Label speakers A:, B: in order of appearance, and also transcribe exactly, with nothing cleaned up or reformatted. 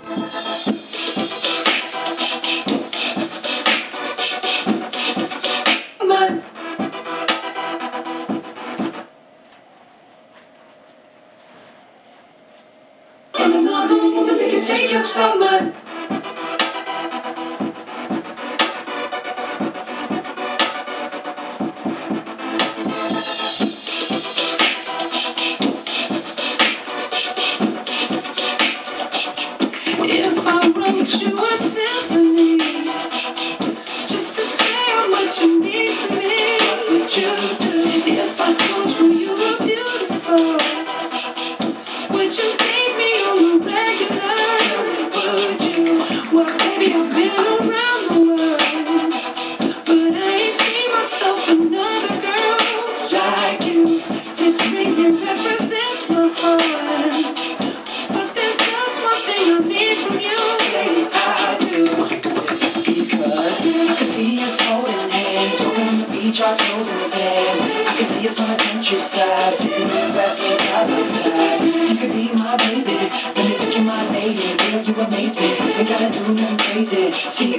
A: Take your summer. If I wrote you a symphony, just to say how much you need to me, what would you do? If I told you you were beautiful, would you date me on the regular? Would you? Well, baby, I've been around the world, but I ain't seen myself another girl like you. This ring it represents my heart, but there's just one thing I need from you. Yes, I do. Because I can see us holding hands, walking on the beach, our toes in the sand. I can see us on the countryside, sitting in the grass, laying side by side. You could be my baby, let me put you my lady. Girl, you amaze me, ain't gotta do nothing crazy. See